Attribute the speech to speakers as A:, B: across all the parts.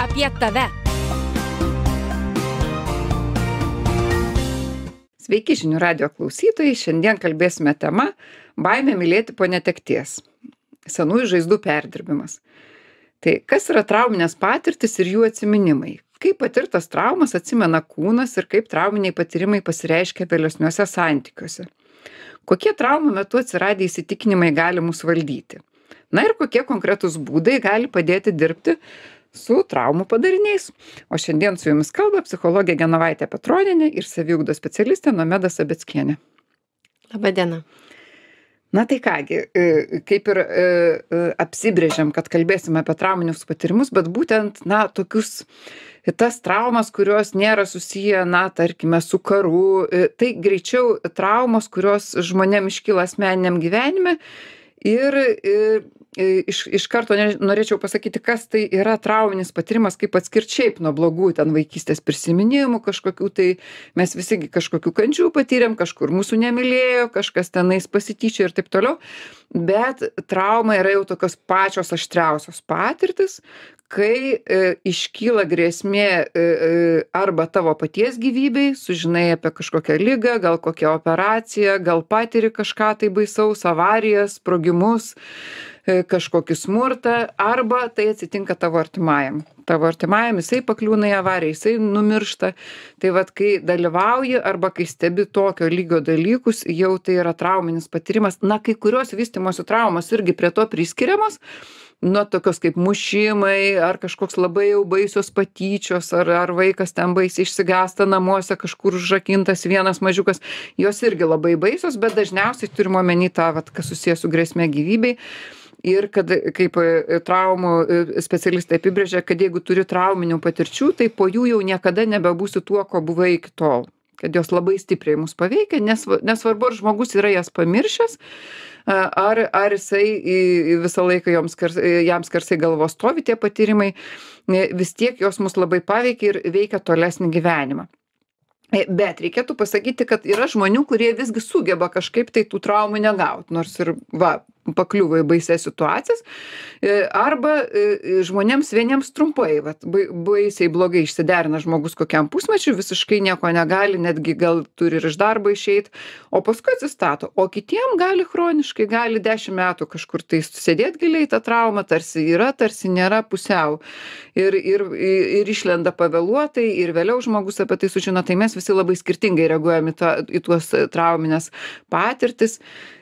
A: apie tave.
B: Sveiki žinių radijo klausytojai, šiandien kalbėsime tema baimė mylėti po netekties. Senųjų žaizdų perdirbimas. Tai kas yra trauminės patirtis ir jų atsiminimai? Kaip patirtas traumas atsimena kūnas ir kaip trauminiai patyrimai pasireiškia vėlesniuose santykiuose? Kokie traumų metu atsiradę įsitikinimai gali mus valdyti? Na ir kokie konkretūs būdai gali padėti dirbti su traumų padariniais. O šiandien su jumis kalba psichologė Genovaitė Petronienė ir saviugdos specialistė Nomeda Sabeckienė.
C: Labą dieną.
B: Na tai kągi, kaip ir apsibrėžiam, kad kalbėsime apie trauminius patyrimus, bet būtent, tokius, tas traumas, kurios nėra susiję, tarkime, su karu, tai greičiau traumos, kurios žmonėm iškyla asmeniniam gyvenime ir iš karto norėčiau pasakyti, kas tai yra trauminis patyrimas, kaip atskirti šiaip nuo blogų ten vaikystės prisiminimų kažkokių, tai mes visi kažkokių kančių patyrėm, kažkur mūsų nemylėjo, kažkas tenais pasityčia ir taip toliau, bet trauma yra jau tokios pačios aštriausios patirtis, kai iškyla grėsmė arba tavo paties gyvybei, sužinai apie kažkokią ligą, gal kokią operaciją, gal patiri kažką tai baisaus, avarijas, sprogimus, kažkokį smurtą, arba tai atsitinka tavo artimajam. Tavo artimajam jisai pakliūna į avariją, jisai numiršta. Tai vat, kai dalyvauji arba kai stebi tokio lygio dalykus, jau tai yra trauminis patyrimas. Kai kurios vystymosi traumos irgi prie to priskiriamos, nuo tokios kaip mušimai, ar kažkoks labai jau baisios patyčios, ar vaikas ten baisiai išsigąsta namuose, kažkur užrakintas vienas mažiukas, jos irgi labai baisios, bet dažniausiai turime omeny tą, kas susijęs su grėsme gyvybei. Ir kad, kaip traumų specialistai apibrėžia, kad jeigu turi trauminių patirčių, tai po jų jau niekada nebebūsi tuo, ko buvai iki tol. Kad jos labai stipriai mus paveikia, nesvarbu, ar žmogus yra jas pamiršęs, ar jisai visą laiką jam skersai galvos stovi tie patyrimai, vis tiek jos mus labai paveikia ir veikia tolesnį gyvenimą. Bet reikėtų pasakyti, kad yra žmonių, kurie visgi sugeba kažkaip tai tų traumų negauti, nors ir pakliuvo į baisias situacijas, arba žmonėms vieniems trumpai, baisiai blogai išsiderina žmogus kokiam pusmečiui, visiškai nieko negali, netgi gal turi ir iš darbo išeiti, o paskui atsistato. O kitiem gali chroniškai, gali 10 metų kažkur tai sėdėti giliai tą traumą, tarsi yra, tarsi nėra, pusiau. Ir išlenda pavėluotai, ir vėliau žmogus apie tai sužino, tai mes visi labai skirtingai reaguojam į tuos trauminės patirtis.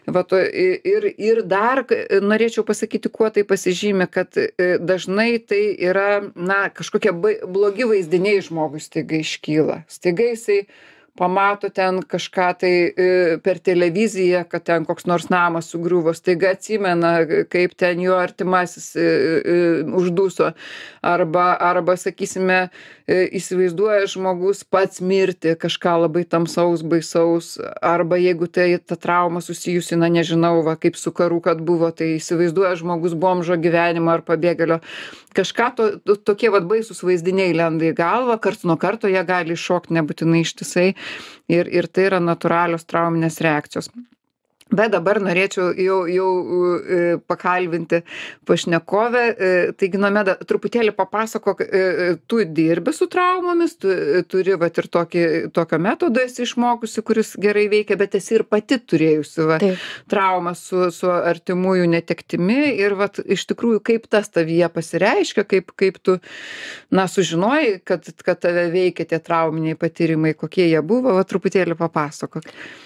B: Ir dar norėčiau pasakyti, kuo tai pasižymi, kad dažnai tai yra, kažkokie blogi vaizdiniai žmogui staiga iškyla. Staiga jisai pamato ten kažką tai per televiziją, kad ten koks nors namas sugriuvo, staiga atsimena, kaip ten jo artimasis užduso, arba sakysime, įsivaizduoja žmogus pats mirti, kažką labai tamsaus, baisaus, arba jeigu tai ta trauma susijusi, nežinau, kaip su karu, kad buvo, tai įsivaizduoja žmogus bomžo gyvenimą ar pabėgėlio. Kažką tokie baisus vaizdiniai lenda į galvą, karts nuo karto jie gali iššokti nebūtinai ištisai ir tai yra natūralios trauminės reakcijos. Bet dabar norėčiau jau pakalbinti pašnekovę. Taigi, Nomeda, truputėlį papasakok, tu dirbi su traumomis, tu turi ir tokio metodo esi išmokusi, kuris gerai veikia, bet esi ir pati turėjusi traumą su artimųjų netektimi ir iš tikrųjų, kaip tas tavyje pasireiškia, kaip tu sužinojai, kad tave veikia tie trauminiai patyrimai, kokie jie buvo, truputėlį papasakok.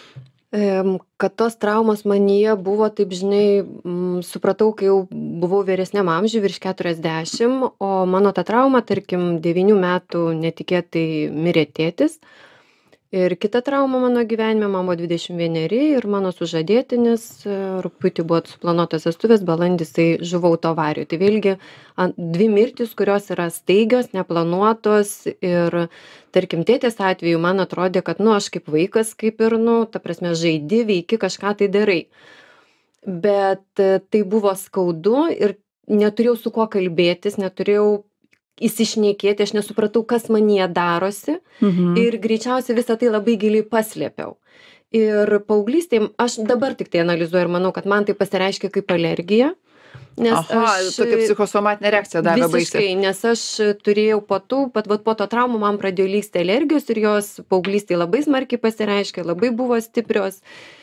C: Kad tos traumos manyje buvo, taip žinai, supratau, kai jau buvau vyresniam amžiui, virš 40, o mano ta trauma, tarkim, 9 metų netikėtai mirė tėtis. Ir kita trauma mano gyvenime, man buvo 21 ir mano sužadėtinis, rugpjūtį buvo suplanuotos vestuvės, balandį jisai žuvo autoavarijoje. Tai vėlgi 2 mirtys, kurios yra staigios, neplanuotos ir, tarkim, tėtės atveju man atrodė, kad, aš kaip vaikas, kaip ir, ta prasme, žaidi, veiki, kažką tai darai. Bet tai buvo skaudu ir neturėjau su kuo kalbėtis, neturėjau įsišnekėti, aš nesupratau, kas manyje darosi ir greičiausiai visą tai labai giliai paslėpiau. Ir paauglystėje, aš dabar tik tai analizuoju ir manau, kad man tai pasireiškia kaip alergija, Nes
B: Aha,
C: aš
B: tokia psichosomatinė reakcija davė baisiai.
C: visiškai, nes aš turėjau po to traumų man pradėjo lįsti alergijos ir jos paauglystėje labai smarkiai pasireiškė, labai buvo stiprios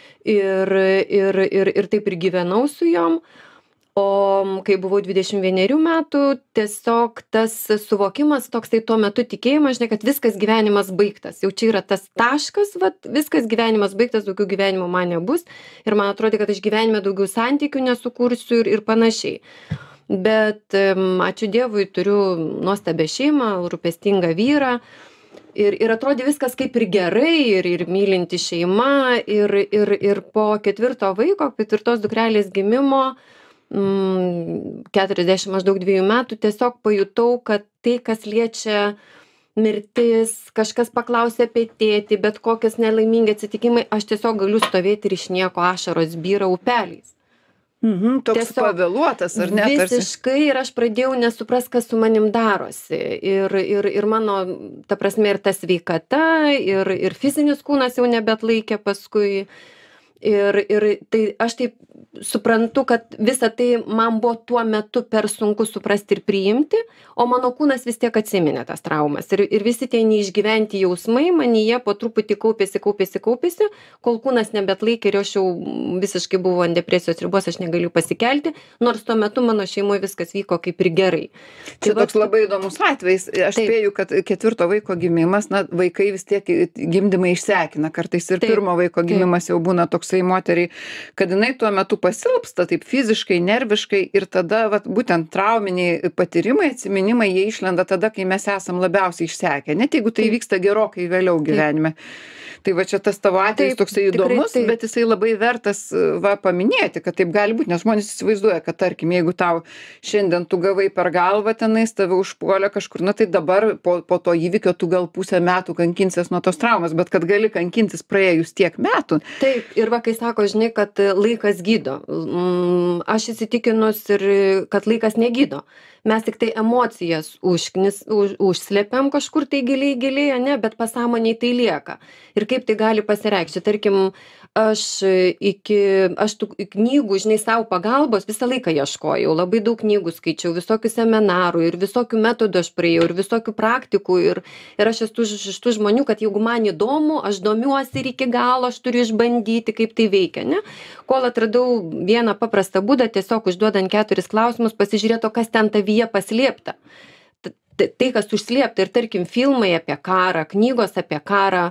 C: ir taip ir gyvenau su jom. O kai buvau 21 metų, tiesiog tas suvokimas toks, tai tuo metu tikėjimas, žinai, kad viskas gyvenimas baigtas. Jau čia yra tas taškas, vat, viskas gyvenimas baigtas, daugiau gyvenimo man nebus. Ir man atrodė, kad aš gyvenime daugiau santykių nesukursiu ir panašiai. Bet ačiū Dievui, turiu nuostabią šeimą, rūpestingą vyrą. Ir atrodė viskas kaip ir gerai, ir mylinti šeima. Ir po 4 vaiko, 4 dukrelės gimimo, 40 maždaug 2 metų, tiesiog pajutau, kad tai, kas liečia mirtis, kažkas paklausė apie tėtį, bet kokias nelaimingi atsitikimai, aš tiesiog galiu stovėti ir iš nieko ašaros byra upeliais.
B: Toks
C: Tiesiog
B: pavėluotas, ar ne?
C: Visiškai, ir aš pradėjau nesuprast, kas su manim darosi. Ir mano, ta prasme, ir ta sveikata, ir fizinis kūnas jau nebeatlaikė paskui. Ir tai aš taip suprantu, kad visa tai man buvo tuo metu per sunku suprasti ir priimti, o mano kūnas vis tiek atsiminė tas traumas. Ir visi tie neišgyventi jausmai manyje po truputį kaupėsi, kol kūnas nebeatlaikė ir aš jau visiškai buvau ant depresijos ribos, aš negaliu pasikelti, nors tuo metu mano šeimoje viskas vyko kaip ir gerai.
B: Čia toks labai įdomus atvejis. Aš spėju, kad 4 vaiko gimimas, na, vaikai vis tiek gimdymai išsekina. Kartais ir 1 vaiko gimimas jau būna toksai moteriai, kad jinai tuo metu pasilpsta taip fiziškai, nerviškai ir tada vat, būtent trauminiai patyrimai, atsiminimai, jie išlenda tada, kai mes esam labiausiai išsekę. Net jeigu tai vyksta gerokai vėliau gyvenime. Tai va čia tas tavo atvejis toksai įdomus, bet jisai labai vertas paminėti, kad taip gali būti, nes žmonės įsivaizduoja, kad tarkim, jeigu tau šiandien tu gavai per galvą tenais, tave užpuolė kažkur, na tai dabar po to įvykio tu gal pusę metų kankinsies nuo tos traumas, bet kad gali kankintis praėjus tiek metų.
C: Taip, ir va kai sako, žinai, kad laikas gydo. Aš įsitikinus ir kad laikas negydo. Mes tik tai emocijas užslepiam kažkur tai giliai, ne, bet pasąmoniai tai lieka. Ir kaip tai gali pasireikšti. Tarkim, aš tų knygų, žinai, savo pagalbos visą laiką ieškojau. Labai daug knygų skaičiau, visokių seminarų ir visokių metodų aš praėjau ir visokių praktikų. Ir aš esu iš tų žmonių, kad jeigu man įdomu, aš domiuosi ir iki galo, aš turiu išbandyti, kaip tai veikia, ne? Kol atradau vieną paprastą būdą, tiesiog užduodant 4 klausimus, pasižiūrėti, kas ten tavyje paslėpta. Tai, kas užslėpta, ir tarkim, filmai apie karą, knygos apie karą,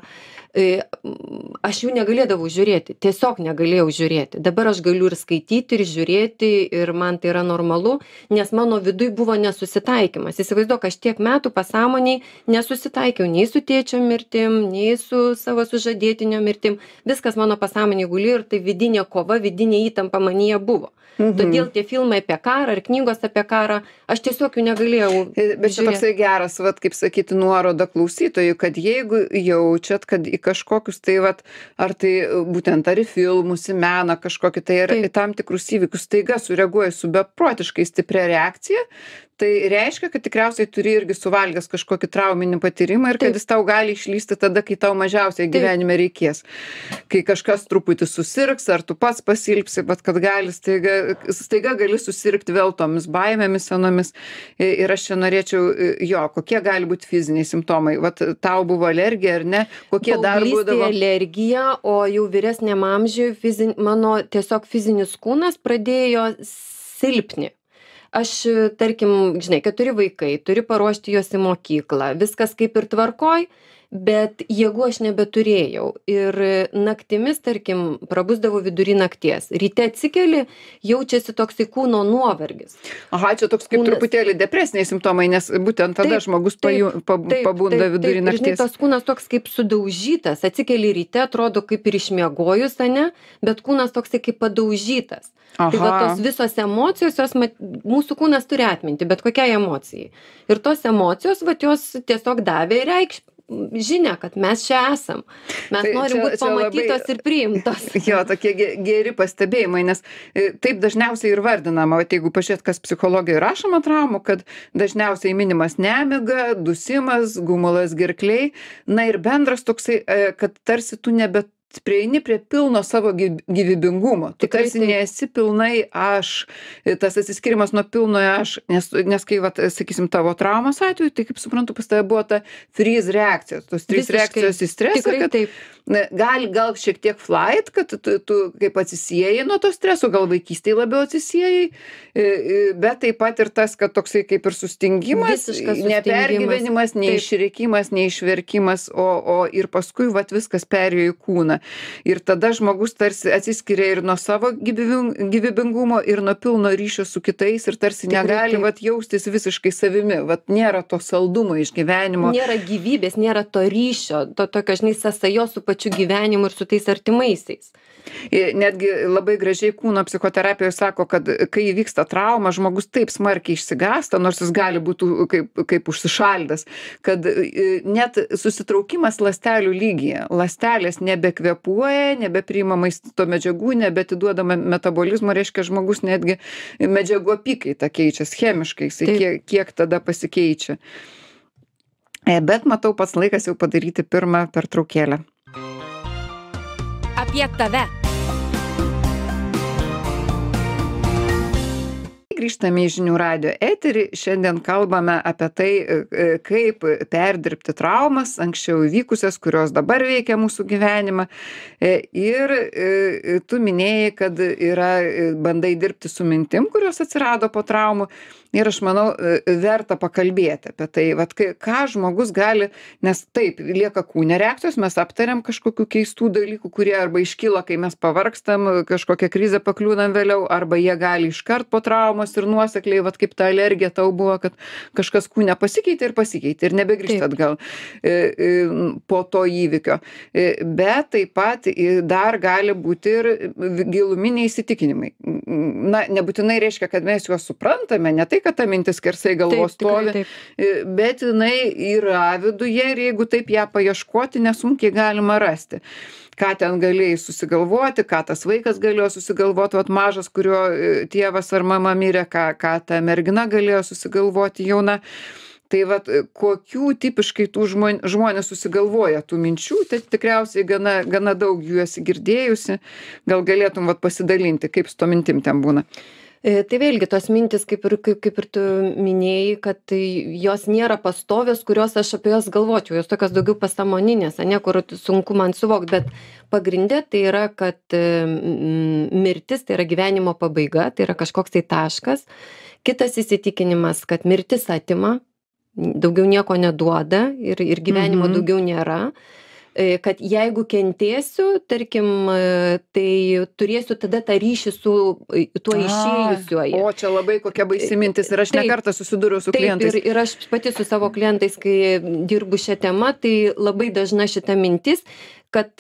C: aš jų negalėdavau žiūrėti, tiesiog negalėjau žiūrėti. Dabar aš galiu ir skaityti, ir žiūrėti, ir man tai yra normalu, nes mano viduj buvo nesusitaikymas. Įsivaizduok, aš tiek metų pasąmoniai nesusitaikiau nei su tėčio mirtim, nei su savo sužadėtinio mirtim. Viskas mano pasąmonėje gulėjo ir tai vidinė kova, vidinė įtampa manyje buvo. Todėl tie filmai apie karą ir knygos apie karą, aš tiesiog jų negalėjau žiūrėti.
B: Bet čia toksai geras, vat, kaip sakyti, nuoroda klausytojui, kad jeigu jaučiat, kad į kažkokius tai, vat, ar tai būtent ar į filmus, į meną kažkokį tai, ar į tam tikrus įvykius staiga sureaguoja su beprotiškai stipria reakcija, tai reiškia, kad tikriausiai turi irgi suvalgęs kažkokį trauminį patyrimą ir kad jis tau gali išlysti tada, kai tau mažiausiai gyvenime reikės. Kai kažkas truputį susirgs, ar tu pats pasilpsi, bet kad gali staiga gali susirgti vėl tomis baimėmis senomis. Ir aš čia norėčiau, kokie gali būti fiziniai simptomai. Vat tau buvo alergija, ar ne? Kokie dar būdavo?
C: Alergija, o jau vyresniam amžiui mano tiesiog fizinis kūnas pradėjo silpni. Aš, tarkim, žinai, 4 vaikai, turi paruošti juos į mokyklą, viskas kaip ir tvarkoj, bet jėgų aš nebeturėjau. Ir naktimis, tarkim, prabusdavau vidury nakties. Ryte atsikeli, jaučiasi toksai kūno nuovargis.
B: Aha, čia toks kaip truputėlį depresiniai simptomai, nes būtent tada žmogus pabunda vidury nakties.
C: Žinai, tas kūnas toks kaip sudaužytas. Atsikeli ryte, atrodo kaip ir išmiegojus, ne? Bet kūnas toksai kaip padaužytas. Aha. Tai va tos visos emocijos, mūsų kūnas turi atminti, bet kokiai emocijai. Ir tos emocijos, va, jos tiesiog davė reikšmę. Žinia, kad mes čia esam. Mes norim būti pamatytos ir priimtos.
B: Jo, tokie geri pastebėjimai, nes taip dažniausiai ir vardinama, jeigu pažiūrėt, kas psichologijoje rašoma traumų, kad dažniausiai minimas nemiga, dusimas, gumulas gerklėj, na ir bendras toksai, kad tarsi tu prieini prie pilno savo gyvybingumo. Tu
C: Tikrai
B: tarsi
C: taip.
B: nesi pilnai aš, tas atsiskyrimas nuo pilnojo aš, nes kai, vat, sakysim, tavo traumos atveju, tai kaip suprantu, pas tave buvo ta freeze reakcija, tos 3
C: Visiškai.
B: reakcijos į stresą,
C: Tikrai
B: kad
C: taip.
B: gal šiek tiek flight, kad tu kaip atsisiejai nuo to streso, gal vaikystėje labiau atsisiejai, bet taip pat ir tas, kad toksai kaip ir sustingimas,
C: Visiškas sustingimas.
B: nepergyvenimas,
C: Taip.
B: neišrėkimas, neišverkimas, o ir paskui vat viskas perėjo į kūną. Ir tada žmogus tarsi atsiskiria ir nuo savo gyvybingumo, ir nuo pilno ryšio su kitais, ir tarsi
C: Tikrai
B: negali
C: taip.
B: vat jaustis visiškai savimi. Vat nėra to saldumo iš gyvenimo.
C: Nėra gyvybės, nėra to ryšio, to tokio, žinai, sąsajos su pačiu gyvenimu ir su tais artimaisiais.
B: Netgi labai gražiai kūno psichoterapijoje sako, kad kai įvyksta trauma, žmogus taip smarkiai išsigąsta, nors jis gali būti kaip užsišaldęs, kad net susitraukimas ląstelių lygyje. Ląstelės nebekvėpuoja, nebepriima maisto medžiagų, nebetiduodama metabolizmo, reiškia žmogus netgi medžiagų apykaita keičiasi chemiškai, jisai kiek tada pasikeičia. Bet matau, pats laikas jau padaryti pirmą pertraukėlę.
A: Apie tave.
B: Grįžtame į žinių radijo eterį. Šiandien kalbame apie tai, kaip perdirbti traumas, anksčiau įvykusias, kurios dabar veikia mūsų gyvenimą. Ir tu minėjai, kad bandai dirbti su mintim, kurios atsirado po traumų. Ir aš manau, verta pakalbėti apie tai, vat, ką žmogus gali, nes taip, lieka kūne reakcijos, mes aptariam kažkokių keistų dalykų, kurie arba iškyla, kai mes pavargstam, kažkokią krizę pakliūnam vėliau, arba jie gali iškart po traumos ir nuosekliai, vat, kaip ta alergija tau buvo, kad kažkas kūne pasikeitė ir nebegrįžta atgal po to įvykio. Bet taip pat dar gali būti ir giluminiai įsitikinimai. Na, nebūtinai reiškia, kad mes juos suprantame, ne tai, kad ta mintis skersai galvos stovi, bet jinai yra viduje ir jeigu taip ją paieškoti, nesunkiai galima rasti. Ką ten galėjai susigalvoti, ką tas vaikas galėjo susigalvoti, vat mažas, kurio tėvas ar mama mirė, ką ta mergina galėjo susigalvoti jauna. Tai vat, kokių tipiškai tų žmonės susigalvoja tų minčių, tai tikriausiai gana daug jų esi girdėjusi. Gal galėtum vat pasidalinti, kaip su to mintim ten būna.
C: Tai vėlgi tos mintis, kaip ir tu minėjai, kad jos nėra pastovios, kurios aš apie jas galvočiau, jos tokios daugiau pasąmoninės, kur sunku man suvokti, bet pagrindė tai yra, kad mirtis tai yra gyvenimo pabaiga, tai yra kažkoks tai taškas. Kitas įsitikinimas, kad mirtis atima, daugiau nieko neduoda ir gyvenimo daugiau nėra. Kad jeigu kentėsiu, tarkim, tai turėsiu tada tą ryšį su tuo išėjusiuoju.
B: O čia labai kokia baisi mintis ir aš ne kartą susidūriau su klientais.
C: Ir aš pati su savo klientais, kai dirbu šią temą, tai labai dažna šita mintis, kad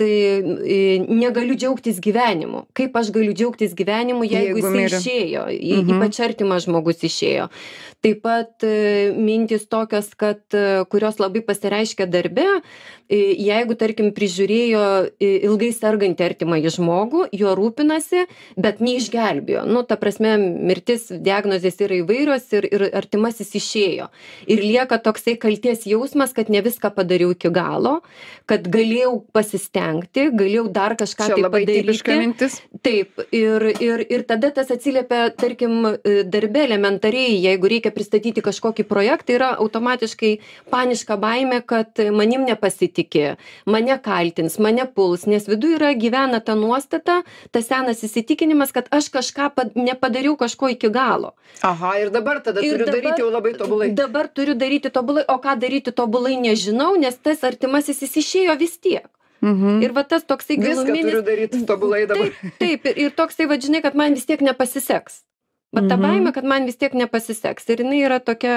C: negaliu džiaugtis gyvenimu. Kaip aš galiu džiaugtis gyvenimu, jeigu jisai išėjo, ypač artimas žmogus išėjo. Taip pat mintis tokios, kurios labai pasireiškia darbe, jeigu, tarkim, prižiūrėjo ilgai sergantį artimąjį žmogų, juo rūpinasi, bet neišgelbėjo. Nu, ta prasme, mirtis, diagnozės yra įvairios ir artimasis išėjo. Ir lieka toksai kalties jausmas, kad ne viską padariau iki galo, kad galėjau pasistengti, galėjau dar kažką tai padaryti.
B: Čia labai tipiška mintis.
C: Taip, ir tada tas atsiliepia, tarkim, darbe elementariai, jeigu reikia pristatyti kažkokį projektą, yra automatiškai paniška baimė, kad manim nepasitikė, mane kaltins, mane puls, nes viduje gyvena ta nuostata, tas senas įsitikinimas, kad aš kažką nepadariau kažko iki galo.
B: Aha, ir dabar tada turiu daryti jau labai tobulai.
C: Dabar turiu daryti tobulai, o ką daryti tobulai nežinau, nes tas artimasis jis išėjo vis tiek. Ir va tas toksai giluminis...
B: Viską turiu daryti tobulai dabar.
C: Taip, ir toksai, va, žinai, kad man vis tiek nepasiseks. Va ta baimė, kad man vis tiek nepasiseks. Ir jinai yra tokia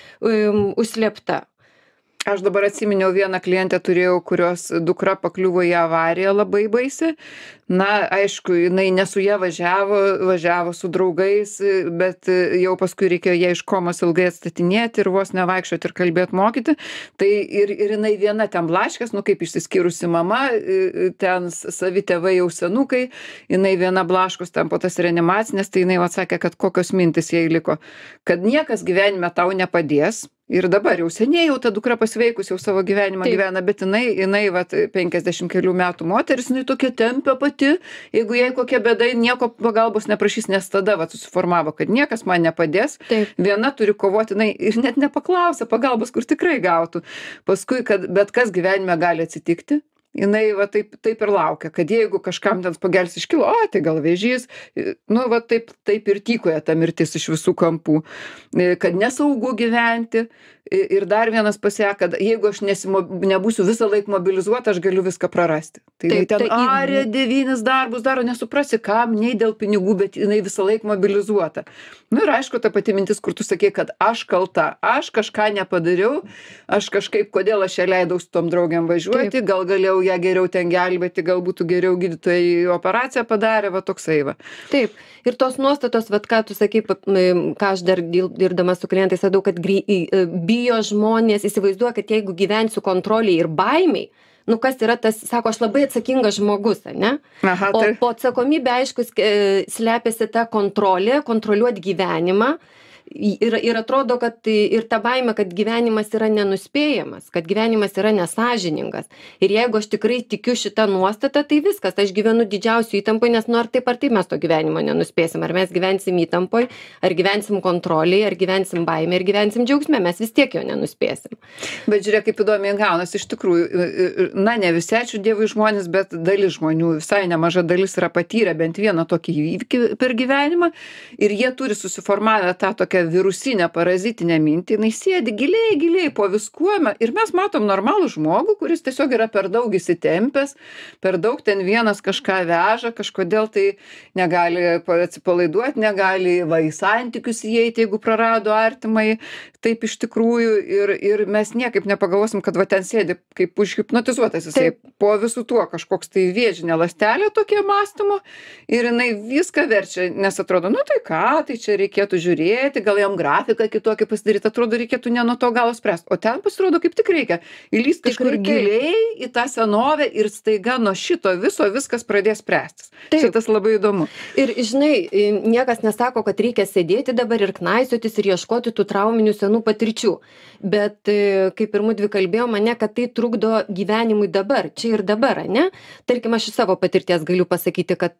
C: užslėpta.
B: Aš dabar atsiminiau vieną klientę turėjau, kurios dukra pakliuvo į avariją labai baisi. Na, aišku, jinai ne su ja važiavo su draugais, bet jau paskui reikėjo ją iš komos ilgai atstatinėti ir vos nevaikščioti ir kalbėti mokyti. Tai ir jinai viena ten blaškės, nu kaip išsiskyrusi mama, ten savi tėvai jau senukai, jinai viena blaškos ten po tas reanimacinės, tai jinai atsakė, kad kokios mintis jai liko, kad niekas gyvenime tau nepadės. Ir dabar jau seniai jau ta dukra pasveikus, jau savo gyvenimą gyvena, bet jinai vat 50 kelių metų moteris, jinai tokia tempia pati, jeigu jai kokia bėda, nieko pagalbos neprašys, nes tada vat susiformavo, kad niekas man nepadės, viena turi kovoti, jinai ir net nepaklausia pagalbos, kur tikrai gautų. Paskui, kad bet kas gyvenime gali atsitikti, jinai va taip ir laukia, kad jeigu kažkam ten spagelis iškilo, tai gal vėžys, nu va taip ir tykoja ta mirtis iš visų kampų, kad nesaugu gyventi. Ir dar vienas pasakė, kad jeigu aš nebūsiu visą laiką mobilizuota, aš galiu viską prarasti. Tai jinai ten arė 9 darbus daro, nesuprasi kam, nei dėl pinigų, bet jinai visą laiką mobilizuota. Nu ir aišku, ta pati mintis, kur tu sakei, kad aš kalta, aš kažką nepadariau, aš kažkaip, kodėl aš ją leidau su tom draugiam važiuoti, gal galėjau ją geriau ten gelbėti, gal būtų geriau gydytojai operaciją padarė, va toksai va.
C: Taip, ir tos nuostatos, vat ką tu sakei, ką aš dar dirbdama su klientais sadau, kad bijo žmonės, įsivaizduoja, kad jeigu gyvensiu kontroliai ir baimiai, nu kas yra tas, sako, aš labai atsakingas žmogus, ne?
B: Aha,
C: o po atsakomybė, aišku, slepiasi ta kontrolė, kontroliuoti gyvenimą. Ir atrodo, kad ir ta baimė, kad gyvenimas yra nenuspėjamas, kad gyvenimas yra nesažiningas. Ir jeigu aš tikrai tikiu šitą nuostatą, tai viskas, aš gyvenu didžiausių įtampoj, nes nu ar taip mes to gyvenimo nenuspėsim. Ar mes gyvensim įtampoj, ar gyvensim kontroliai, ar gyvensim baimė, ar gyvensim džiaugsme, mes vis tiek jo nenuspėsim.
B: Bet žiūrėk, kaip įdomiai gaunasi iš tikrųjų. Na, ne visi, ačiū Dievui, žmonės, bet dalis žmonių, visai nemaža dalis yra patyrę bent vieną tokį įvykį per gyvenimą ir jie turi susiformavę tą tokią virusinę, parazitinę mintį, jinai sėdi giliai po viskuo ir mes matom normalų žmogų, kuris tiesiog yra per daug įsitempęs, per daug ten vienas kažką veža, kažkodėl tai negali atsipalaiduoti, negali į santykius įeiti, jeigu prarado artimai, taip iš tikrųjų ir mes niekaip nepagalvosim, kad va ten sėdi kaip užhipnotizuotas jisai, po visų tuo kažkoks tai vėžinė ląstelė tokie mąstymo ir jinai viską verčia, nes atrodo, nu tai ką, tai čia reikėtų žiūrėti, gal jam grafiką kitokį pasidaryti, atrodo, reikėtų ne nuo to galo spręsti. O ten pasirodo, kaip tik reikia įlysti kažkur giliai į tą senovę ir staiga nuo šito viso viskas pradės spręstis. Šitas labai įdomu.
C: Ir žinai, niekas nesako, kad reikia sėdėti dabar ir knaisiotis ir ieškoti tų trauminių senų patirčių. Bet kaip ir mudvi kalbėjo mane, kad tai trukdo gyvenimui dabar, čia ir dabar, ne? Tarkim, aš iš savo patirties galiu pasakyti, kad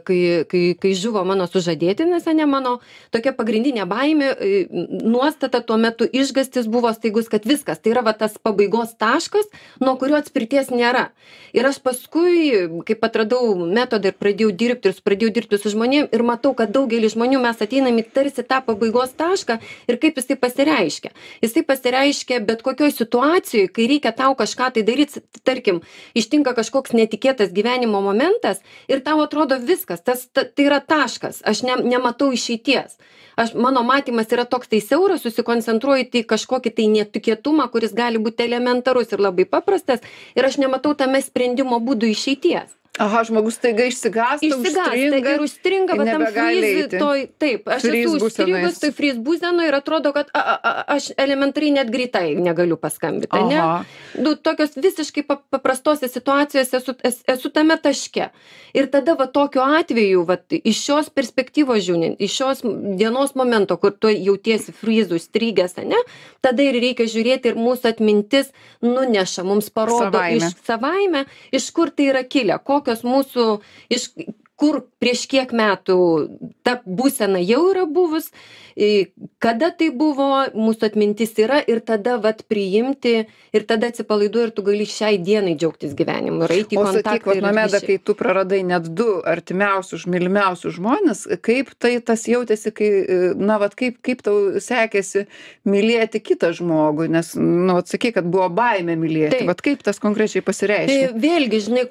C: kai žuvo mano sužadėtinis, ne mano tokia pagrindinė baimė, nuostata tuo metu išgastis buvo staigus, kad viskas, tai yra va tas pabaigos taškas, nuo kurio atspirties nėra. Ir aš paskui, kaip atradau metodą ir pradėjau dirbti su žmonėm ir matau, kad daugelį žmonių mes ateinam į tarsi tą pabaigos tašką ir kaip jisai pasireiškia. Jisai pasireiškia bet kokioj situacijoje, kai reikia tau kažką tai daryti, tarkim, ištinka kažkoks netikėtas gyvenimo momentas ir tau atrodo viskas, tai yra taškas, aš nematau išeities. Mano matymas yra toks tai siauras, susikoncentruoju į kažkokį tai netikėtumą, kuris gali būti elementarus ir labai paprastas ir aš nematau tame sprendimo būdų išeities.
B: Aha, žmogus taiga išsigąsta
C: ir užstringa, bet tam freeze, taip, aš esu užstrigus toj freeze būsenoj ir atrodo, kad aš elementariai net greitai negaliu paskambyti, ne? Tokios visiškai paprastose situacijose esu tame taške. Ir tada va tokiu atveju, va, iš šios perspektyvos žiūrint, iš šios dienos momento, kur tu jautiesi freeze užstrigęs, ne? Tada ir reikia žiūrėti ir mūsų atmintis nuneša, mums parodo savaime, iš kur tai yra kilę, kokios mūsų, kur prieš kiek metų ta būsena jau yra buvus, kada tai buvo, mūsų atmintis yra ir tada vat priimti ir tada atsipalaiduoji ir tu gali šiai dienai džiaugtis gyvenimu ir eiti į kontaktą.
B: O sakyk, vat, Nomeda, kai tu praradai net 2 artimiausius, mylimiausius žmonės, kaip tai tas jautėsi, kai, na, vat, kaip tau sekėsi mylėti kitą žmogų, nes, nu, atsakai, kad buvo baimė mylėti, vat kaip tas konkrečiai pasireiškia?
C: Vėlgi, žinai,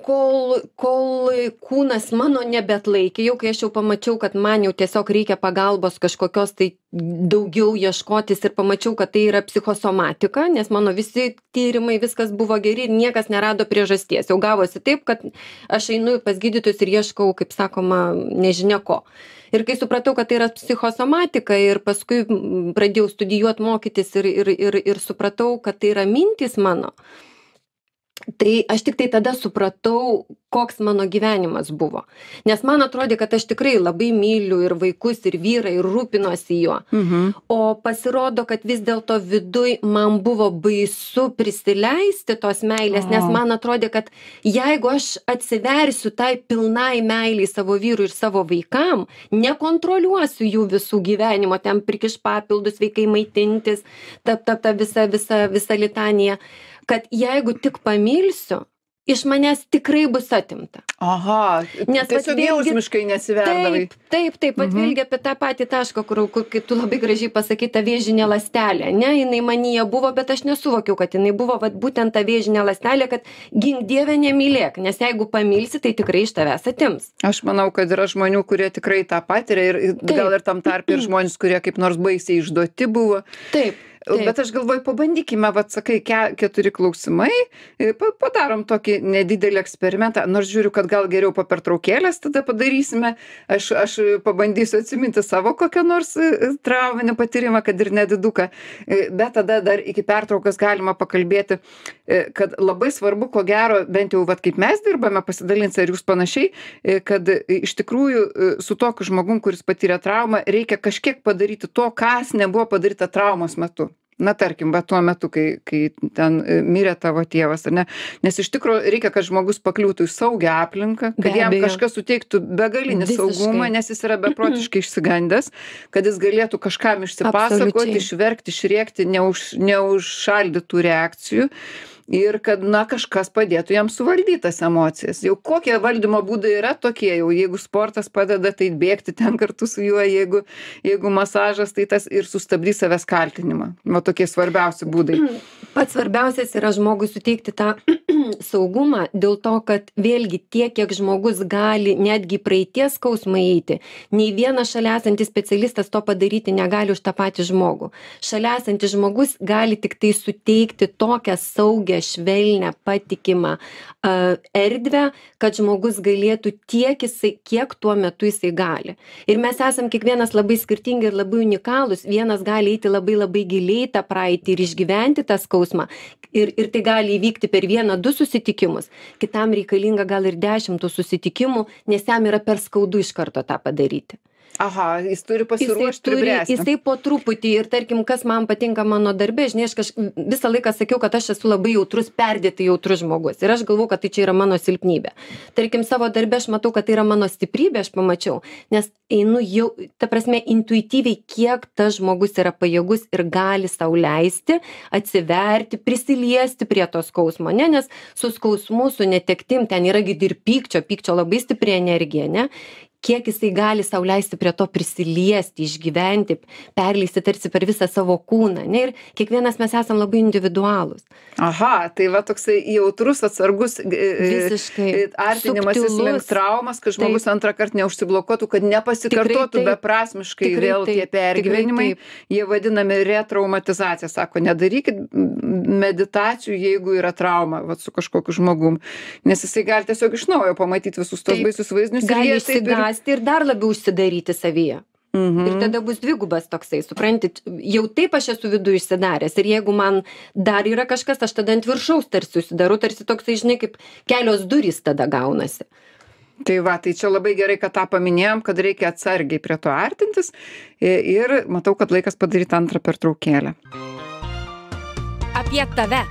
C: kol kūnas mano nebeatlaikė, jau kai aš jau pamačiau, kad man jau tiesiog reikia pagalbos kažkokios tai daugiau ieškotis ir pamačiau, kad tai yra psichosomatika, nes mano visi tyrimai, viskas buvo geri ir niekas nerado priežasties. Jau gavosi taip, kad aš einu pas gydytojus ir ieškau, kaip sakoma, nežinia ko. Ir kai supratau, kad tai yra psichosomatika ir paskui pradėjau studijuoti, mokytis ir supratau, kad tai yra mintys mano. Tai aš tik tai tada supratau, koks mano gyvenimas buvo. Nes man atrodė, kad aš tikrai labai myliu ir vaikus, ir vyrą, ir rūpinosi juo. O pasirodo, kad vis dėlto viduj man buvo baisu prisileisti tos meilės, nes man atrodė, kad jeigu aš atsiversiu tai pilnai meiliai savo vyrui ir savo vaikam, nekontroliuosiu jų visų gyvenimo, ten prikiš papildus, vaikai maitintis, ta visa litanija, kad jeigu tik pamilsiu, iš manęs tikrai bus atimta.
B: Aha, nes tiesiog jausmiškai nesiverdavai.
C: Taip, vat vėlgi apie tą patį tašką, kur kaip tu labai gražiai pasakai, ta vėžinė ląstelė, ne, jinai manyje buvo, bet aš nesuvokiau, kad jinai buvo vat būtent ta vėžinė ląstelė, kad gink Dieve nemylėk, nes jeigu pamilsi, tai tikrai iš tavęs atims.
B: Aš manau, kad yra žmonių, kurie tikrai tą patiria ir gal ir tam tarp ir žmonės, kurie kaip nors baisiai išduoti buvo.
C: Taip.
B: Bet aš galvoju, pabandykime, vat sakai, 4 klausimai, padarom tokį nedidelį eksperimentą, nors žiūriu, kad gal geriau po pertraukėlės tada padarysime, aš pabandysiu atsiminti savo kokią nors trauminį patyrimą, kad ir nediduką, bet tada dar iki pertraukos galima pakalbėti, kad labai svarbu, ko gero, bent jau vat kaip mes dirbame, pasidalinti ar jūs panašiai, kad iš tikrųjų su tokiu žmogum, kuris patyrė traumą, reikia kažkiek padaryti to, kas nebuvo padaryta traumos metu. Na, tarkim, va tuo metu, kai ten mirė tavo tėvas, ar ne? Nes iš tikrųjų reikia, kad žmogus pakliūtų į saugią aplinką, kad jam kažkas suteiktų begalinį saugumą, nes jis yra beprotiškai išsigandęs, kad jis galėtų kažkam išsipasakoti, išverkti, išrėkti, neužšaldytų reakcijų. Ir kad, na, kažkas padėtų jam suvaldyti tas emocijas. Jau kokie valdymo būdai yra tokie, jau jeigu sportas padeda, tai bėgti ten kartu su juo, jeigu masažas, tai tas ir sustabdys savęs kaltinimą. Va tokie svarbiausi būdai.
C: Pats svarbiausias yra žmogui suteikti tą saugumą, dėl to, kad vėlgi tiek, kiek žmogus gali netgi praeities skausmą įeiti, nei vienas šalia esantis specialistas to padaryti negali už tą patį žmogų. Šalia esantis žmogus gali tik tai suteikti tokią saugę, švelnę, patikimą erdvę, kad žmogus galėtų kiek tuo metu jisai gali. Ir mes esam kiekvienas labai skirtingi ir labai unikalūs. Vienas gali eiti labai labai giliai tą praeitį ir išgyventi tą skausmą. Ir tai gali įvykti per 1-2 susitikimus. Kitam reikalinga gal ir 10 susitikimų, nes jam yra per skaudu iš karto tą padaryti.
B: Aha, jis turi pasiruošti ir bręsti.
C: Jisai po truputį ir tarkim, kas man patinka mano darbe, žinai, aš visą laiką sakiau, kad aš esu labai jautrus, perdėtai jautrus žmogus. Ir aš galvoju, kad tai čia yra mano silpnybė. Tarkim, savo darbe aš matau, kad tai yra mano stiprybė, aš pamačiau, nes einu jau, ta prasme, intuityviai, kiek tas žmogus yra pajėgus ir gali sau leisti, atsiverti, prisiliesti prie to skausmo, ne, nes su skausmu, su netektim, ten yra ir pykčio labai stipri energija, ne. Kiek jisai gali sau leisti prie to prisiliesti, išgyventi, perleisti tarsi per visą savo kūną. Ne? Ir kiekvienas mes esam labai individualūs.
B: Aha, tai va toksai jautrus, atsargus artinimasis link traumas, kad žmogus antrą kartą neužsiblokuotų, kad nepasikartotų beprasmiškai vėl tie pergyvenimai. Jie vadinami retraumatizacija. Sako, nedarykit meditacijų, jeigu yra trauma va, su kažkokiu žmogum. Nes jisai gali tiesiog iš naujo pamatyti visus tos baisius vaizdinius.
C: Gali ir dar labiau užsidaryti savyje. Ir tada bus dvigubas toksai, suprantit, jau taip aš esu viduje išsidaręs ir jeigu man dar yra kažkas, aš tada ant viršaus tarsi užsidaru, tarsi toksai, žinai, kaip kelios durys tada gaunasi.
B: Tai va, tai čia labai gerai, kad tą paminėjom, kad reikia atsargiai prie to artintis ir matau, kad laikas padaryti antrą pertraukėlę.
A: Apie tave.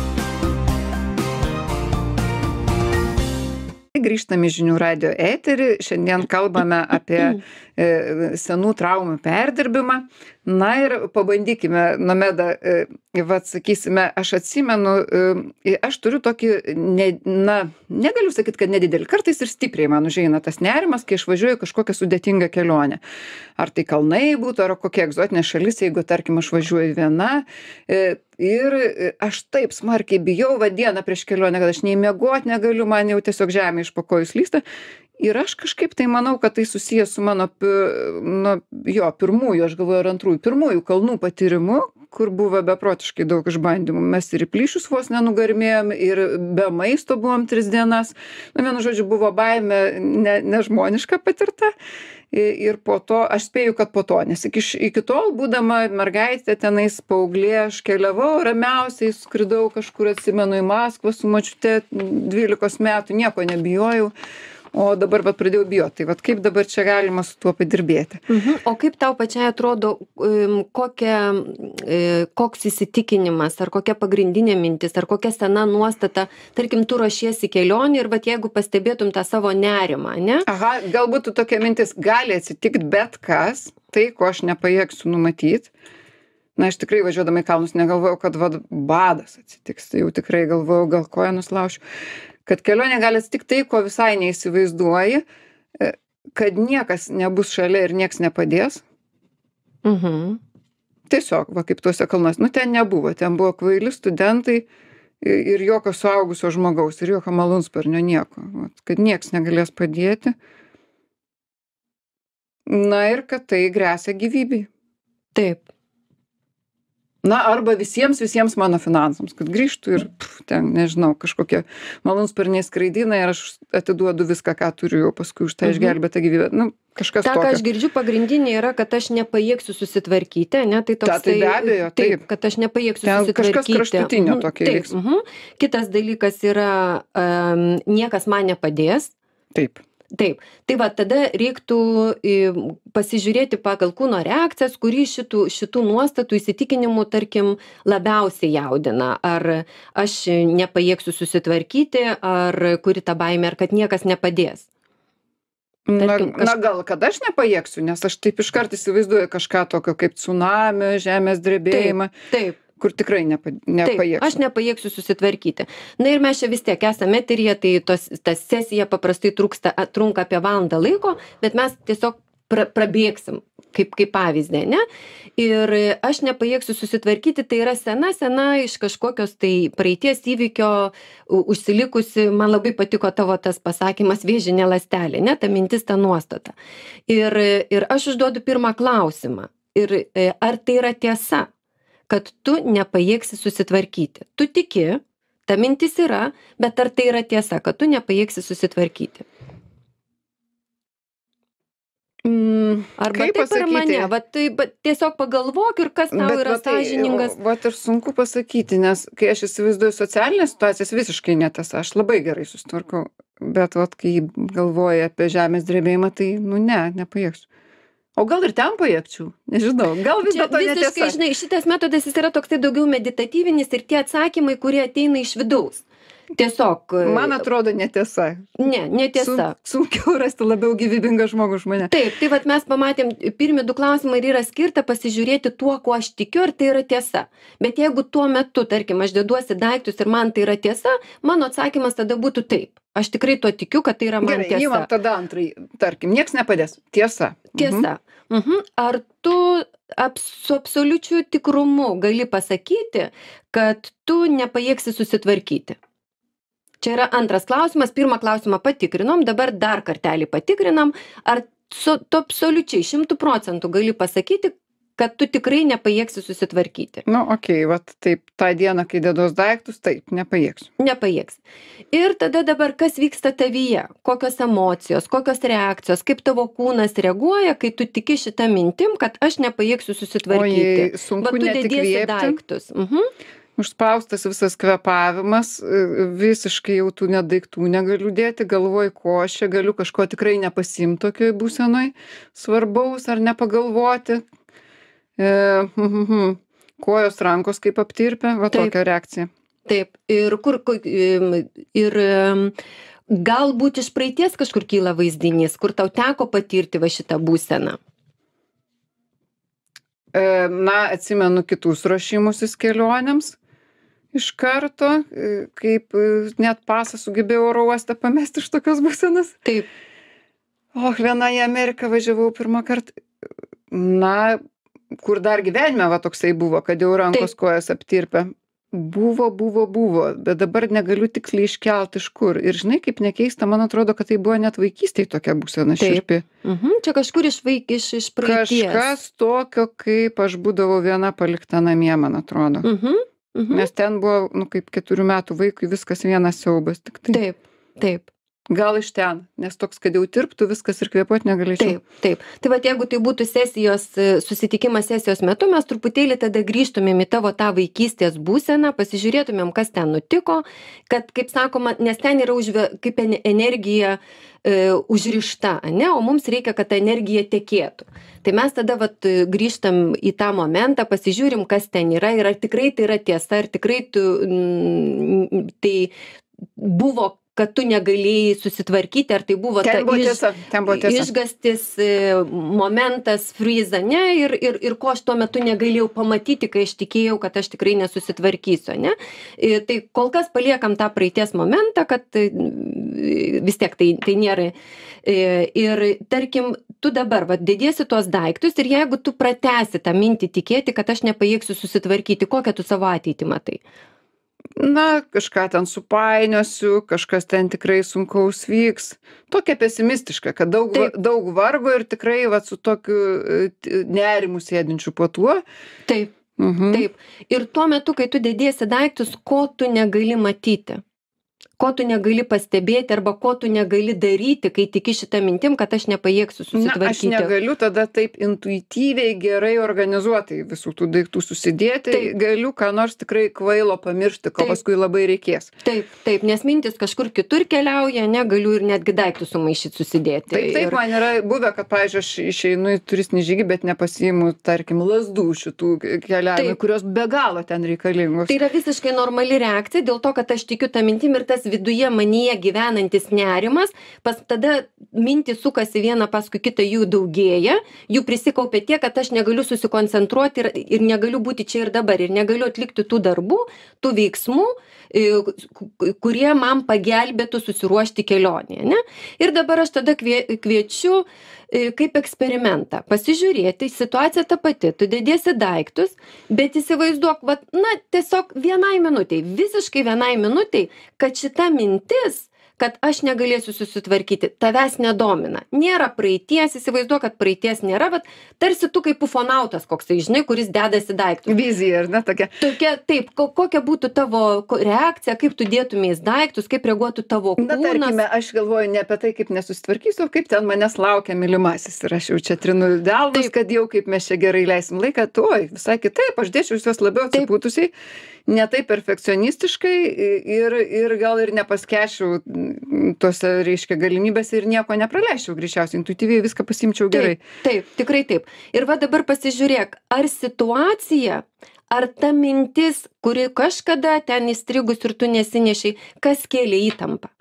B: Grįžtame į Žinių radijo eterį. Šiandien kalbame apie senų traumų perdirbimą. Na ir pabandykime, Nomeda, vat sakysime, aš atsimenu, aš turiu tokį, negaliu sakyti, kad nedidelį, kartais ir stipriai man užeina tas nerimas, kai išvažiuoju kažkokią sudėtingą kelionę. Ar tai kalnai būtų, ar kokia egzotinė šalis, jeigu, tarkim, aš važiuoju viena. Ir aš taip smarkiai bijau, va dieną prieš kelionę, kad aš nei miegot negaliu, man jau tiesiog žemė iš po kojų slysta. Ir aš kažkaip tai manau, kad tai susijęs su mano, pirmųjų, aš galvoju, ar antrųjų, pirmųjų kalnų patyrimu, kur buvo beprotiškai daug išbandymų. Mes ir į plyšius vos nenugarmėjom, ir be maisto buvom 3 dienas. Nu, vienu žodžiu, buvo baimė nežmoniška patirta. Ir po to, aš spėju, kad po to, nes iki tol, būdama mergaitė tenais paauglė, aš keliavau ramiausiai, skridau kažkur, atsimenu, į Maskvą su močiute 12 metų, nieko nebijojau. O dabar vat pradėjau bijoti. Tai vat kaip dabar čia galima su tuo padirbėti?
C: O kaip tau pačiai atrodo, koks įsitikinimas, ar kokia pagrindinė mintis, ar kokia sena nuostata, tarkim, tu ruošiesi kelionį ir vat jeigu pastebėtum tą savo nerimą, ne?
B: Aha, galbūt tokia mintis, gali atsitikti bet kas, tai, ko aš nepajėgsiu numatyti. Na, aš tikrai važiuodama į kalnus negalvojau, kad badas atsitiks. Tai jau tikrai galvojau, gal koją nuslaušiu. Kad kelionė gali atsitikti tai, ko visai neįsivaizduoji, kad niekas nebus šalia ir nieks nepadės. Tiesiog, va kaip tuose kalnuose. Nu, ten nebuvo. Ten buvo kvaili studentai ir jokio suaugusio žmogaus, ir jokio malūnsparnio nieko. Vat, kad nieks negalės padėti. Na ir kad tai gresia gyvybei.
C: Taip.
B: Na, arba visiems mano finansams, kad grįžtų ir ten, nežinau, kažkokie malūnsparniai skraidina ir aš atiduodu viską, ką turiu jau paskui už tą išgelbėtą gyvybę. Nu, kažkas tokio.
C: Ką aš girdžiu, pagrindinė yra, kad aš nepajėgsiu susitvarkyti, ne? Tai toks
B: tai be abejo, taip.
C: Kad aš nepajėgsiu susitvarkyti.
B: Kažkas kraštutinio tokio vyks.
C: Kitas dalykas yra, niekas man nepadės.
B: Taip.
C: Taip, tai va tada reiktų pasižiūrėti pagal kūno reakcijas, kurį šitų nuostatų įsitikinimų, tarkim, labiausiai jaudina. Ar aš nepajėgsiu susitvarkyti, ar kuri ta baimė, ar kad niekas nepadės.
B: Tarkim, na gal, kad aš nepajėgsiu, nes aš taip iškart įsivaizduoju kažką tokio kaip tsunamio, žemės drebėjimą.
C: Taip.
B: Kur tikrai nepajėgsiu.
C: Taip, aš nepajėgsiu susitvarkyti. Na ir mes čia vis tiek esame eteryje, tai ta sesija paprastai trunka apie valandą laiko, bet mes tiesiog prabėgsim, kaip pavyzdį, ne? Ir aš nepajėgsiu susitvarkyti, tai yra sena iš kažkokios tai praeities įvykio užsilikusi, man labai patiko tavo tas pasakymas vėžinė ląstelė, ne? Ta mintis, ta nuostata. Ir aš užduodu pirmą klausimą. Ir ar tai yra tiesa? Kad tu nepajėgsi susitvarkyti. Tu tiki, ta mintis yra, bet ar tai yra tiesa, kad tu nepajėgsi susitvarkyti? Arba
B: kaip
C: taip
B: pasakyti?
C: ar mane, bet tiesiog pagalvok ir kas tau yra sąžiningas.
B: Vat ir sunku pasakyti, nes kai aš įsivaizduoju socialinės situacijas, visiškai netiesa, aš labai gerai susitvarkau, bet vat kai galvoju apie žemės drebėjimą, tai nepajėgsiu. O gal ir ten pajėgčiau, nežinau, gal vis dėlto netiesa.
C: Visiškai, žinai, šitas metodas jis yra toksai daugiau meditatyvinis ir tie atsakymai, kurie ateina iš vidaus. Tiesiog.
B: Man atrodo netiesa.
C: Netiesa.
B: Sunkiau rasti labiau gyvybingą žmogų už mane.
C: Taip, tai vat mes pamatėm, pirmi 2 klausimai yra skirta pasižiūrėti tuo, kuo aš tikiu, ar tai yra tiesa. Bet jeigu tuo metu, tarkim, aš deduosi daiktus ir man tai yra tiesa, mano atsakymas tada būtų taip. Aš tikrai tuo tikiu, kad tai yra man tiesa.
B: Gerai, įmam tada antrai, tarkim, nieks nepadės. Tiesa.
C: Tiesa. Ar tu su absoliučiu tikrumu gali pasakyti, kad tu nepajėgsi susitvarkyti? Čia yra antras klausimas. Pirmą klausimą patikrinom, dabar dar kartelį patikrinam. Ar tu absoliučiai 100% gali pasakyti, kad tu tikrai nepajėgsi susitvarkyti?
B: Nu, okei, vat taip, tą dieną, kai deduos daiktus, taip, nepajėgsiu.
C: Nepajėgsi. Ir tada dabar kas vyksta tavyje? Kokios emocijos, kokios reakcijos, kaip tavo kūnas reaguoja, kai tu tiki šitą mintim, kad aš nepajėgsiu susitvarkyti?
B: Ojei, sunku
C: tu
B: ne tik
C: dediesi
B: įkvėpti.
C: daiktus.
B: Užspaustas visas kvėpavimas, visiškai jau tų net daiktų negaliu dėti, galvoju, ko aš čia galiu kažko tikrai nepasiimti tokioj būsenoj, svarbaus ar nepagalvoti. Kojos, rankos kaip aptirpia, va tokia reakcija.
C: Taip, ir galbūt iš praeities kažkur kyla vaizdinys, kur tau teko patirti va šitą būseną.
B: Na, atsimenu kitus ruošimusis kelionėms. Iš karto, kaip net pasą sugebėjau oro uoste pamesti iš tokios būsenos.
C: Taip.
B: Viena į Ameriką važiavau pirmą kartą. Na, kur dar gyvenime va toksai buvo, kad jau rankos kojas aptirpia. Buvo, bet dabar negaliu tiksliai iškelt iš kur. Ir žinai, kaip nekeista, man atrodo, kad tai buvo net vaikystėj tokia būsena šiurpi.
C: Čia kažkur iš praeities.
B: Kažkas tokio, kaip aš būdavau viena palikta namie, man atrodo. Nes ten buvo, kaip 4 metų vaikui viskas vienas siaubas. Tik tai.
C: Taip.
B: Gal iš ten, nes toks, kad jau tirptų viskas ir kvėpuot negalėčiau.
C: Taip. Tai vat jeigu tai būtų susitikimas sesijos metu, mes truputėlį tada grįžtumėm į tavo tą vaikystės būseną, pasižiūrėtumėm, kas ten nutiko, kad, kaip sakoma, nes ten yra kaip energija užrišta, ne, o mums reikia, kad ta energija tekėtų. Tai mes tada vat grįžtam į tą momentą, pasižiūrim, kas ten yra ir ar tikrai tai yra tiesa, ar tikrai tai buvo, kad tu negalėjai susitvarkyti, ar tai buvo išgastis momentas, friza, ne, ir ko aš tuo metu negalėjau pamatyti, kai aš tikėjau, kad aš tikrai nesusitvarkysiu, ne. Tai kol kas paliekam tą praeities momentą, kad vis tiek tai nėra. Ir tarkim, tu dabar dediesi tuos daiktus ir jeigu tu pratęsi tą mintį tikėti, kad aš nepajėgsiu susitvarkyti, kokią tu savo ateitį matai?
B: Na, kažką ten supainiosiu, kažkas ten tikrai sunkaus vyks. Tokia pesimistiška, kad daug vargo ir tikrai su tokiu nerimu sėdinčiu po tuo.
C: Taip. Ir tuo metu, kai tu dediesi daiktus, ko tu negali matyti? Ko tu negali pastebėti arba ko tu negali daryti, kai tiki šitą mintim, kad aš nepajėgsiu susitvarkyti.
B: Aš negaliu tada taip intuityviai gerai organizuotai visų tų daiktų susidėti. Galiu ką nors tikrai kvailo pamiršti, ko paskui labai reikės.
C: Taip, nes mintis kažkur kitur keliauja, negaliu ir netgi daiktus sumaišyti susidėti.
B: Taip, man yra buvę, kad, pavyzdžiui, aš išeinu į turistinį žygį, bet nepasiimu, tarkim, lazdų šitų keliavimų, kurios be galo ten reikalingos.
C: Tai yra visiškai normali reakcija dėl to, kad aš tikiu tą mintim ir tas viduje manyje gyvenantis nerimas, tada mintys sukasi vieną paskui kitą, jų daugėja, jų prisikaupia tiek, kad aš negaliu susikoncentruoti ir negaliu būti čia ir dabar, ir negaliu atlikti tų darbų, tų veiksmų, kurie man pagelbėtų susiruošti kelionėje, ne? Ir dabar aš tada kviečiu kaip eksperimentą pasižiūrėti, situacija ta pati, tu dediesi daiktus, bet įsivaizduok, tiesiog visiškai vienai minutei, kad šita mintis, kad aš negalėsiu susitvarkyti, tavęs nedomina. Nėra praeities, įsivaizduok, kad praeities nėra, bet tarsi tu kaip ufonautas koksai, žinai, kuris dedasi daiktus.
B: Vizija, ar ne tokia?
C: Taip, kokia būtų tavo reakcija, kaip tu dėtumės daiktus, kaip reaguotų tavo kūnas.
B: Na, tarkime, aš galvoju ne apie tai, kaip nesusitvarkysiu, kaip ten manęs laukia mylimasis. Ir aš jau čia trinu delnus, kad jau kaip mes čia gerai leisim laiką, visai kitaip, aš dėčiau juos labiau atsipūtusiai, ne taip perfekcionistiškai ir gal ir nepaskęsčiau tose, reiškia, galimybėse ir nieko nepraleisčiau, greičiausiai intuityviai viską pasimčiau gerai.
C: Taip, tikrai taip. Ir dabar pasižiūrėk, ar situacija, ar ta mintis, kuri kažkada ten įstrigus ir tu nesinešiai, kas kėlė įtampą?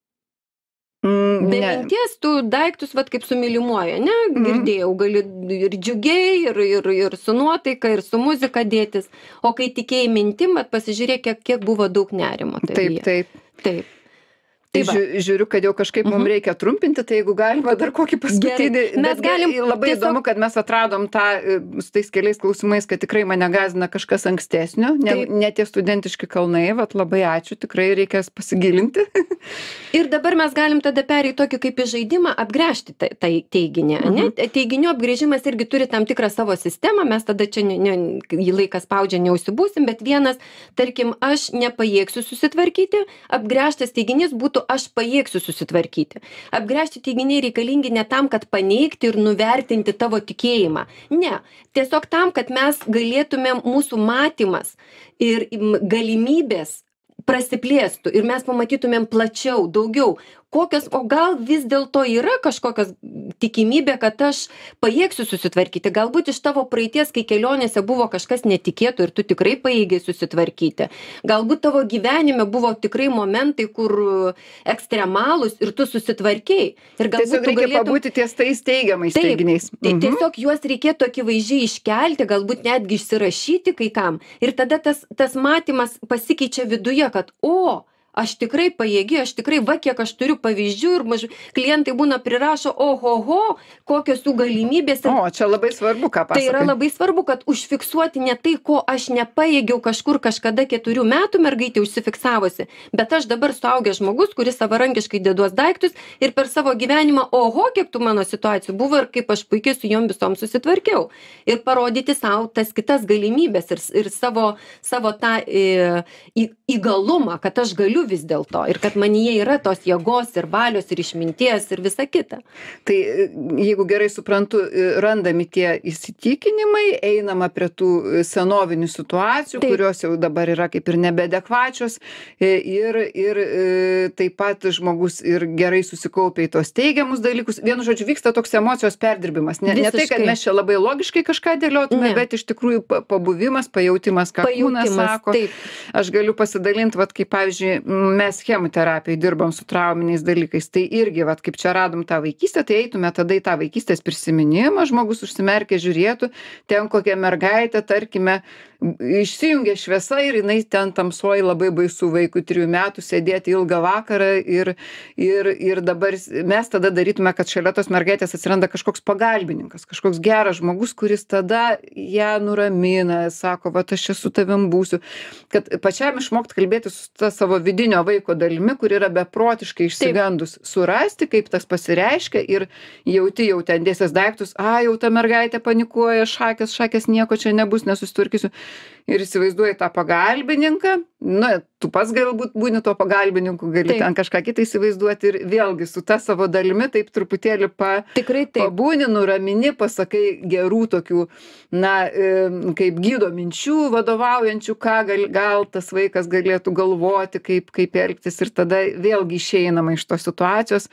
C: Be minties tu daiktus, kaip su mylimuoju, ne? Girdėjau, gali ir džiugiai, ir su nuotaika, ir su muzika dėtis. O kai tikėjai mintim, pasižiūrėk, kiek buvo daug nerimo. Taip.
B: Tai žiūriu, kad jau kažkaip mums reikia trumpinti, tai jeigu galima dar kokį paskutinį. Labai įdomu, kad mes atradom tą su tais keliais klausimais, kad tikrai mane gąsdina kažkas ankstesnio, ne tie studentiški kalnai, labai ačiū, tikrai reikės pasigilinti.
C: Ir dabar mes galim tada pereiti tokį kaip į žaidimą, apgręžti tą teiginį. Teiginių apgrėžimas irgi turi tam tikrą savo sistemą, mes tada čia į laiką spaudžia neužsibūsim, bet vienas, tarkim, aš nepajėgsiu susitvarkyti, apgręžtas teiginys būtų aš pajėgsiu susitvarkyti. Apgręžti teiginiai reikalingi ne tam, kad paneigti ir nuvertinti tavo tikėjimą. Ne, tiesiog tam, kad mes galėtumėm, mūsų matymas ir galimybės prasiplėstų ir mes pamatytumėm plačiau, daugiau. O gal vis dėlto yra kažkokios tikimybė, kad aš pajėgsiu susitvarkyti. Galbūt iš tavo praeities, kai kelionėse buvo kažkas netikėto ir tu tikrai pajėgiai susitvarkyti. Galbūt tavo gyvenime buvo tikrai momentai, kur ekstremalūs ir tu susitvarkei. Ir
B: tiesiog reikia pabūti ties tais teigiamais teiginiais.
C: Tiesiog juos reikėtų akivaizdžiai iškelti, galbūt netgi išsirašyti kai kam. Ir tada tas matymas pasikeičia viduje, kad aš tikrai pajėgi, aš tikrai, va, kiek aš turiu pavyzdžių ir klientai būna prirašo, ohoho, kokios jų galimybės.
B: O, čia labai svarbu, ką pasakai.
C: Tai yra labai svarbu, kad užfiksuoti ne tai, ko aš nepajėgiau kažkur kažkada 4 metų mergaitė užsifiksavusi, bet aš dabar suaugęs žmogus, kuris savarankiškai dėduos daiktus ir per savo gyvenimą, oho, kiek tų mano situacijų buvo ir kaip aš puikiai su jom visom susitvarkiau. Ir parodyti savo tas kitas galimybės ir savo tą įgalumą, kad aš galiu vis dėlto ir kad manyje yra tos jėgos ir valios ir išminties ir visa kita.
B: Tai jeigu gerai suprantu, randami tie įsitikinimai, einama prie tų senovinių situacijų, taip, kurios jau dabar yra kaip ir nebeadekvačios ir taip pat žmogus ir gerai susikaupia į tos teigiamus dalykus. Vienu žodžiu, vyksta toks emocijos perdirbimas. Ne tai, kad mes čia labai logiškai kažką dėliotume, bet iš tikrųjų pabuvimas, pajautimas, ką kūnas sako. Taip. Aš galiu pasidalinti, vat, kaip pavyzdžiui, mes chemoterapijai dirbam su trauminiais dalykais, tai irgi, vat, kaip čia radom tą vaikystę, tai eitume tada į tą vaikystės prisiminimą, žmogus užsimerkė, žiūrėtų, ten kokia mergaitė, tarkime, išsijungia šviesa ir jinai ten tamsoj, labai baisu vaikui 3 metų sėdėti ilgą vakarą ir dabar mes tada darytume, kad šalia tos mergaitės atsiranda kažkoks pagalbininkas, kažkoks geras žmogus, kuris tada ją nuramina, sako, va, aš čia su tavim būsiu, kad pačiam išmokti kalbėti su ta savo vidinio vaiko dalimi, kur yra beprotiškai išsigandus, surasti, kaip tas pasireiškia ir jauti jau ten dėsias daiktus, jau ta mergaitė panikuoja, šakės, nieko čia nebus, nesusitvarkysiu. Ir įsivaizduoji tą pagalbininką, tu pats galbūt būni tuo pagalbininku, gali ten kažką kitą įsivaizduoti ir vėlgi su ta savo dalimi taip truputėlį pabūni, nuramini, pasakai gerų tokių, kaip gydo minčių vadovaujančių, ką gal tas vaikas galėtų galvoti, kaip elgtis ir tada vėlgi išeinama iš tos situacijos.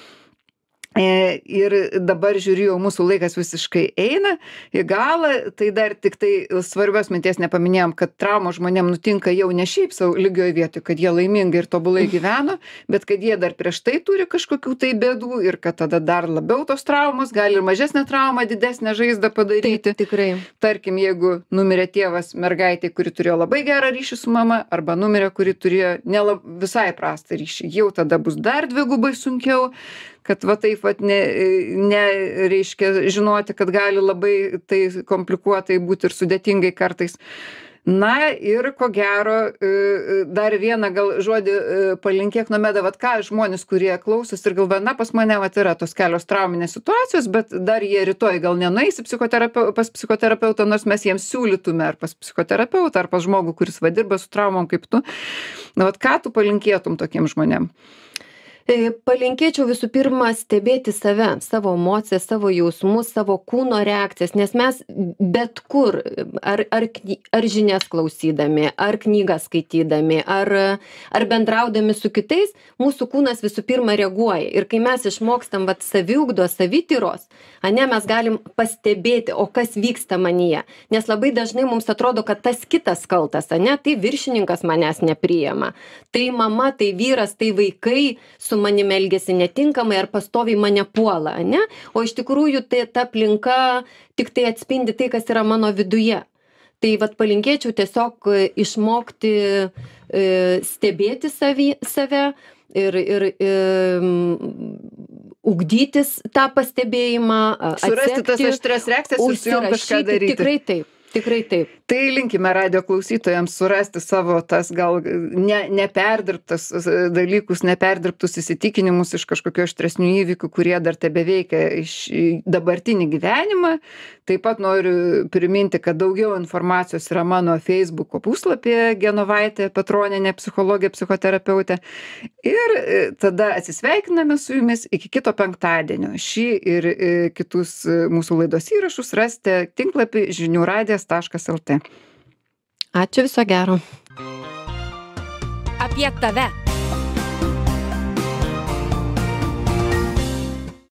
B: Ir dabar žiūrėjau, mūsų laikas visiškai eina į galą, tai dar tik tai svarbios minties nepaminėjom, kad traumos žmonėm nutinka jau ne šiaip savo lygioj vietoj, kad jie laimingai ir tobulai gyveno, bet kad jie dar prieš tai turi kažkokių tai bėdų ir kad tada dar labiau tos traumos, gali ir mažesnę traumą, didesnę žaizdą padaryti.
C: Taip, tikrai.
B: Tarkim, jeigu numirė tėvas mergaitė, kuri turėjo labai gerą ryšį su mama, arba numirė, kuri turėjo visai prastą ryšį, jau tada bus dar dvigubai sunkiau, kad va taip vat reiškia žinoti, kad gali labai tai komplikuotai būti ir sudėtingai kartais. Na ir ko gero, dar vieną gal žodį palinkėk Nomeda, vat ką žmonės, kurie klausos ir galvoja, pas mane vat yra tos kelios trauminės situacijos, bet dar jie rytoj gal nenueis pas psichoterapeutą, nors mes jiems siūlytume ar pas psichoterapeutą, ar pas žmogų, kuris dirba su traumom kaip tu. Na vat ką tu palinkėtum tokiem žmonėm?
C: Palinkėčiau visų pirma stebėti save, savo emocijas, savo jausmus, savo kūno reakcijas, nes mes bet kur, ar žinias klausydami, ar knygą skaitydami, ar bendraudami su kitais, mūsų kūnas visų pirma reaguoja. Ir kai mes išmokstam saviugdos, savityros, mes galim pastebėti, o kas vyksta manyje. Nes labai dažnai mums atrodo, kad tas kitas kaltas, tai viršininkas manęs nepriima. Tai mama, tai vyras, tai vaikai su manimi elgiasi netinkamai ar pastoviai mane puola, o iš tikrųjų tai ta aplinka tik tai atspindi tai, kas yra mano viduje. Tai palinkėčiau tiesiog išmokti stebėti save ir ugdytis tą pastebėjimą,
B: surasti tas aštrias reakcijas ir su jom kažką daryti.
C: Tikrai taip. Tikrai taip.
B: Tai linkime radijo klausytojams surasti savo tas gal neperdirbtas dalykus, neperdirbtus įsitikinimus iš kažkokių aštresnių įvykių, kurie dar tebeveikia iš dabartinį gyvenimą. Taip pat noriu priminti, kad daugiau informacijos yra mano Facebooko puslapyje Genovaitė Petronienė, psichologė, psichoterapeutė. Ir tada atsisveikiname su jumis iki kito penktadienio. Šį ir kitus mūsų laidos įrašus rasite tinklapį žiniųradijas.lt.
C: Ačiū, viso gero.
A: Apie tave.